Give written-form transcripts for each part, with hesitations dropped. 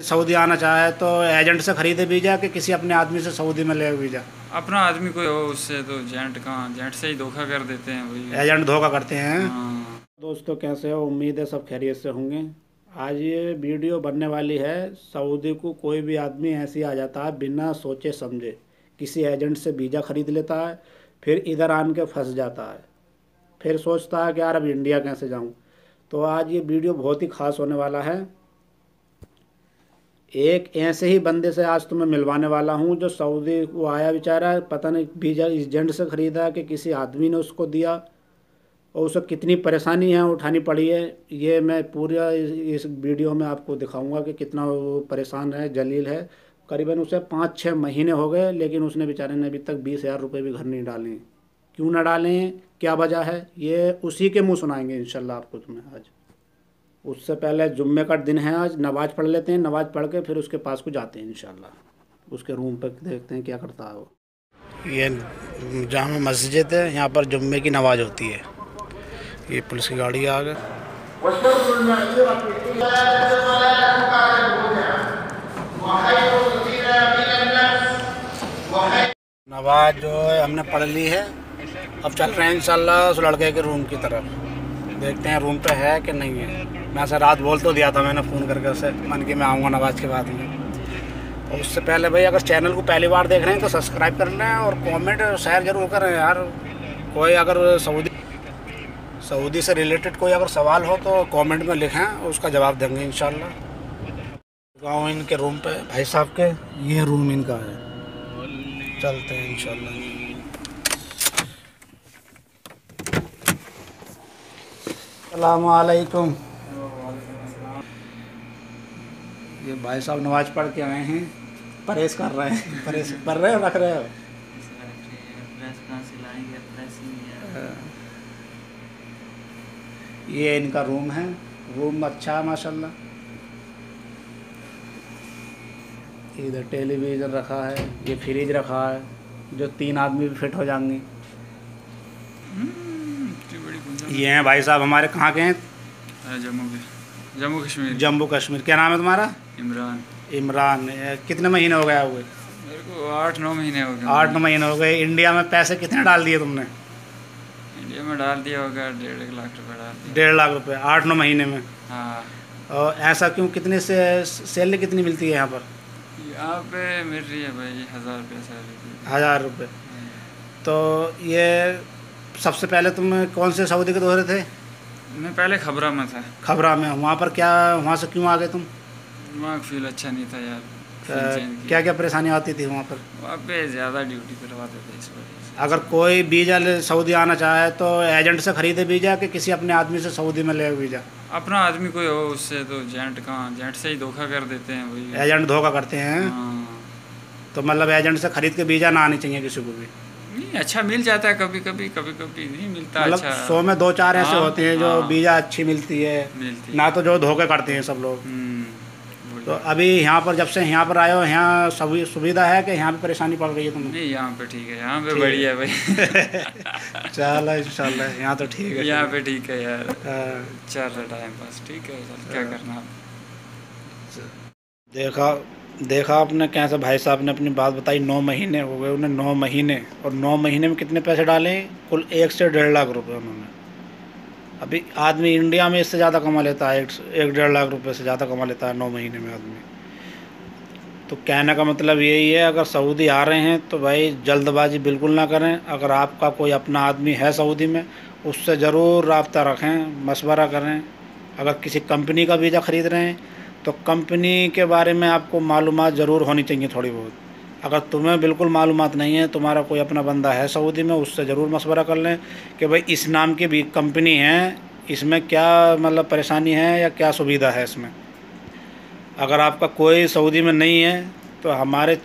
Saudi आना चाहे तो एजेंट से खरीदे वीज़ा कि किसी अपने आदमी से सऊदी में ले वीज़ा? अपना आदमी कोई हो उससे, तो जेंट कहाँ, जेंट से ही धोखा कर देते हैं वही। एजेंट धोखा करते हैं। हाँ। दोस्तों कैसे हो? उम्मीद है सब खैरियत से होंगे। आज ये वीडियो बनने वाली है, सऊदी को कोई भी आदमी ऐसे ही आ जाता है बिना सोचे समझे, किसी एजेंट से वीज़ा ख़रीद लेता है, फिर इधर आन के फंस जाता है, फिर सोचता है कि यार अब इंडिया कैसे जाऊं। तो आज ये वीडियो बहुत ही ख़ास होने वाला है। एक ऐसे ही बंदे से आज तुम्हें मिलवाने वाला हूँ जो सऊदी को आया बेचारा, पता नहीं वीज़ा एजेंट से ख़रीदा कि किसी आदमी ने उसको दिया, और उसे कितनी परेशानी है उठानी पड़ी है। ये मैं पूरा इस वीडियो में आपको दिखाऊंगा कि कितना वो परेशान है, जलील है। करीबन उसे 5-6 महीने हो गए, लेकिन उसने बेचारे ने अभी तक 20,000 रुपये भी घर नहीं डाले हैं। क्यों ना डालें, क्या वजह है, ये उसी के मुंह सुनाएंगे इंशाल्लाह आपको तुम्हें आज। उससे पहले जुम्मे का दिन है, आज नमाज़ पढ़ लेते हैं, नमाज़ पढ़ के फिर उसके पास को जाते हैं इंशाल्लाह। उसके रूम पर देखते हैं क्या करता है वो। ये जामा मस्जिद है, यहाँ पर जुम्मे की नमाज़ होती है। ये पुलिस की गाड़ी आ गई। नमाज जो है हमने पढ़ ली है, अब चल रहे हैं इंशाल्लाह उस लड़के के रूम की तरफ। देखते हैं रूम पे है कि नहीं है। मैं से रात बोल तो दिया था मैंने फ़ोन करके उसे, मन की मैं आऊँगा नमाज के बाद में। और उससे पहले भाई अगर चैनल को पहली बार देख रहे हैं तो सब्सक्राइब कर लें और कमेंट और शेयर ज़रूर करें यार। कोई अगर सऊदी से रिलेटेड कोई अगर सवाल हो तो कमेंट में लिखें, उसका जवाब देंगे इंशाल्लाह। गाँव इनके रूम पे भाई साहब के, ये रूम इनका है। चलते हैं इंशाल्लाह। अस्सलाम वालेकुम। ये भाई साहब नमाज पढ़ के आए हैं, परहेज कर रहे हैं। परहेज कर रहे हो, रख रहे हो? ये इनका रूम है, रूम अच्छा है माशाल्लाह। इधर टेलीविज़न रखा है, ये फ्रिज रखा है जो 3 आदमी भी फिट हो जाएंगे। ये हैं भाई साहब हमारे, कहाँ के हैं? जम्मू कश्मीर। जम्मू कश्मीर। क्या नाम है तुम्हारा? इमरान। इमरान। कितने महीने हो गए हुए? मेरे को 8-9 महीने हो गए। 8-9 महीने हो गए। इंडिया में पैसे कितने डाल दिए तुमने? इंडिया में डाल दिया होगा 1.5 लाख रुपए डाल दिया। 1.5 लाख रुपए 8-9 महीने में? हाँ। और ऐसा क्यों? कितने से सैलरी कितनी मिलती है यहाँ पर? यहाँ पे मिल रही है भाई 1000 रुपये सैलरी। 1000 रुपये। तो ये सबसे पहले तुम कौन से सऊदी के दौरे थे? मैं पहले खबरा में था। खबरा में। वहाँ पर क्या, वहाँ से क्यों आ गए तुम? वहाँ फील अच्छा नहीं था यार। क्या क्या परेशानी आती थी वहाँ पर? वहाँ पे ज़्यादा ड्यूटी करवाते थे इस वजह से। अगर कोई वीज़ा सऊदी आना चाहे तो एजेंट से खरीदे वीज़ा कि किसी अपने आदमी से सऊदी में ले वीज़ा? अपना आदमी कोई हो उससे, तो जेंट कहाँ, जेंट से ही धोखा कर देते हैं वही। एजेंट धोखा करते हैं। हाँ। तो मतलब एजेंट से खरीद के वीज़ा ना आनी चाहिए किसी को भी? नहीं, अच्छा मिल जाता है कभी कभी, कभी कभी नहीं मिलता। मतलब अच्छा 100 में 2-4 ऐसे हाँ, होते हैं जो हाँ, वीज़ा अच्छी मिलती है, मिलती ना तो जो धोखे करते हैं सब लोग। तो अभी यहाँ पर जब से यहाँ पर आए हो, यहाँ सभी सुविधा है कि यहाँ पे परेशानी पड़ रही है तुम्हें? नहीं, यहाँ पे ठीक है, यहाँ पे बढ़िया है भाई। चलो इंशाल्लाह यहाँ तो ठीक है। यहाँ पे ठीक है यार, हाँ। चल रहा टाइम पास, ठीक है। क्या करना अब। देखा आपने कैसे भाई साहब ने अपनी बात बताई। 9 महीने हो गए उन्हें, 9 महीने, और 9 महीने में कितने पैसे डाले? कुल 1 से 1.5 लाख रुपए उन्होंने। अभी आदमी इंडिया में इससे ज़्यादा कमा लेता है, 1-1.5 लाख रुपए से ज़्यादा कमा लेता है 9 महीने में आदमी। तो कहने का मतलब यही है, अगर सऊदी आ रहे हैं तो भाई जल्दबाजी बिल्कुल ना करें। अगर आपका कोई अपना आदमी है सऊदी में, उससे ज़रूर रब्ता रखें, मशवरा करें। अगर किसी कंपनी का वीज़ा ख़रीद रहे हैं तो कंपनी के बारे में आपको मालूमात ज़रूर होनी चाहिए थोड़ी बहुत। अगर तुम्हें बिल्कुल मालूमात नहीं है, तुम्हारा कोई अपना बंदा है सऊदी में, उससे ज़रूर मशवरा कर लें कि भाई इस नाम की भी कंपनी है, इसमें क्या मतलब परेशानी है या क्या सुविधा है इसमें। अगर आपका कोई सऊदी में नहीं है तो हमारे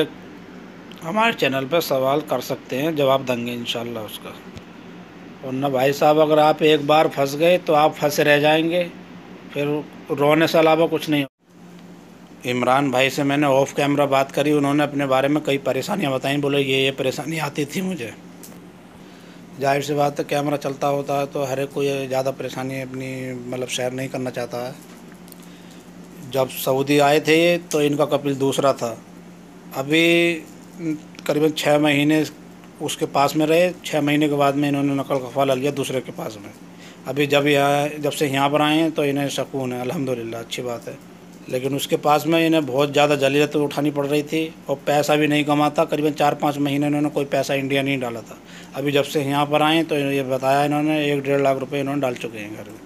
चैनल पर सवाल कर सकते हैं, जवाब देंगे इंशाल्लाह उसका। और ना भाई साहब, अगर आप एक बार फंस गए तो आप फंसे रह जाएंगे, फिर रोने से अलावा कुछ नहीं। इमरान भाई से मैंने ऑफ कैमरा बात करी, उन्होंने अपने बारे में कई परेशानियां बताई। बोले ये परेशानी आती थी मुझे। जाहिर सी बात है, कैमरा चलता होता है तो हर एक को ये ज़्यादा परेशानी अपनी मतलब शेयर नहीं करना चाहता है। जब सऊदी आए थे तो इनका कपिल दूसरा था। अभी करीबन 6 महीने उसके पास में रहे, 6 महीने के बाद में इन्होंने नकल कफ़ाला लिया दूसरे के पास में। अभी जब से यहाँ पर आए हैं तो इन्हें सुकून है, अल्हम्दुलिल्लाह, अच्छी बात है। लेकिन उसके पास में इन्हें बहुत ज़्यादा जलीलत उठानी पड़ रही थी और पैसा भी नहीं कमाता। करीबन 4-5 महीने इन्होंने कोई पैसा इंडिया नहीं डाला था। अभी जब से यहाँ पर आए तो ये बताया इन्होंने 1-1.5 लाख रुपए इन्होंने डाल चुके हैं घर में।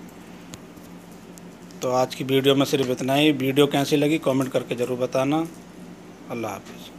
तो आज की वीडियो में सिर्फ इतना ही। वीडियो कैसी लगी कमेंट करके ज़रूर बताना। अल्लाह हाफ़िज़।